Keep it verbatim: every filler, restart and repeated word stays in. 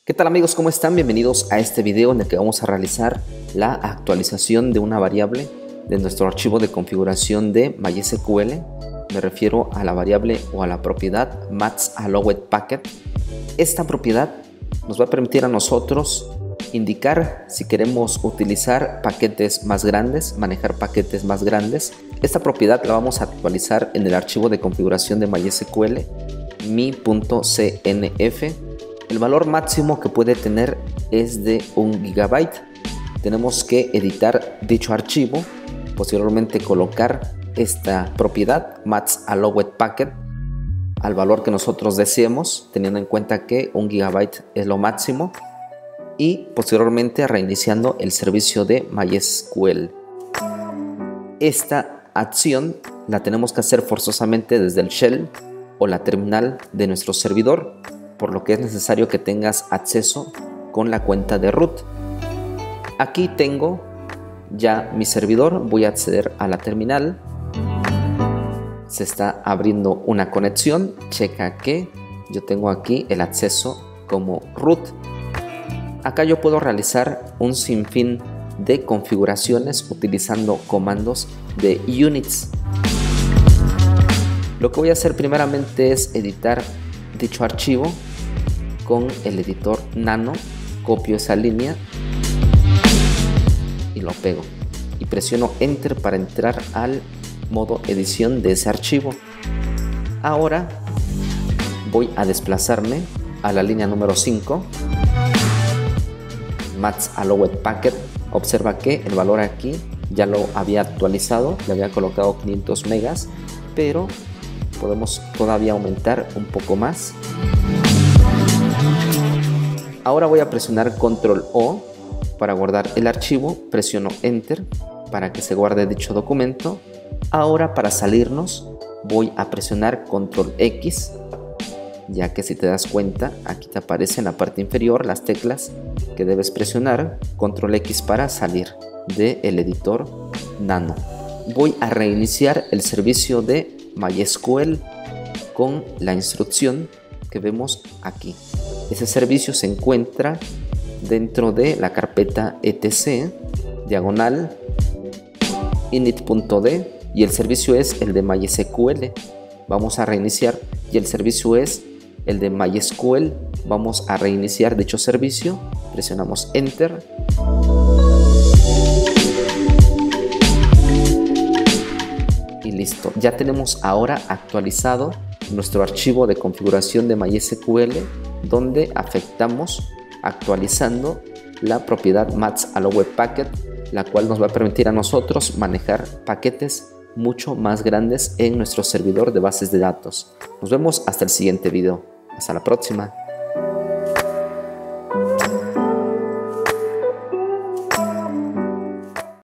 ¿Qué tal amigos? ¿Cómo están? Bienvenidos a este video en el que vamos a realizar la actualización de una variable de nuestro archivo de configuración de MySQL. Me refiero a la variable o a la propiedad mathsAllowedPacket. Esta propiedad nos va a permitir a nosotros indicar si queremos utilizar paquetes más grandes, manejar paquetes más grandes. Esta propiedad la vamos a actualizar en el archivo de configuración de MySQL mi.cnf. El valor máximo que puede tener es de un gigabyte. Tenemos que editar dicho archivo, posteriormente colocar esta propiedad mathsAllowedPacket al valor que nosotros deseemos, teniendo en cuenta que un gigabyte es lo máximo, y posteriormente reiniciando el servicio de MySQL. Esta acción la tenemos que hacer forzosamente desde el shell o la terminal de nuestro servidor, por lo que es necesario que tengas acceso con la cuenta de root. Aquí tengo ya mi servidor, voy a acceder a la terminal. Se está abriendo una conexión, checa que yo tengo aquí el acceso como root. Acá yo puedo realizar un sinfín de configuraciones utilizando comandos de units. Lo que voy a hacer primeramente es editar dicho archivo con el editor Nano. Copio esa línea y lo pego y presiono Enter para entrar al modo edición de ese archivo. Ahora voy a desplazarme a la línea número cinco, mathsAllowedPacket. Observa que el valor aquí ya lo había actualizado, le había colocado quinientos megas, pero podemos todavía aumentar un poco más. Ahora voy a presionar control O para guardar el archivo, presiono Enter para que se guarde dicho documento. Ahora, para salirnos, voy a presionar control X, ya que si te das cuenta, aquí te aparece en la parte inferior las teclas que debes presionar. control X para salir del editor Nano. Voy a reiniciar el servicio de MySQL con la instrucción que vemos aquí. Ese servicio se encuentra dentro de la carpeta etc diagonal init.d y el servicio es el de MySQL. Vamos a reiniciar y el servicio es el de MySQL. Vamos a reiniciar dicho servicio, presionamos Enter. Y listo, ya tenemos ahora actualizado nuestro archivo de configuración de MySQL, donde afectamos actualizando la propiedad mathsAllowedPacket, la cual nos va a permitir a nosotros manejar paquetes mucho más grandes en nuestro servidor de bases de datos. Nos vemos hasta el siguiente video. Hasta la próxima.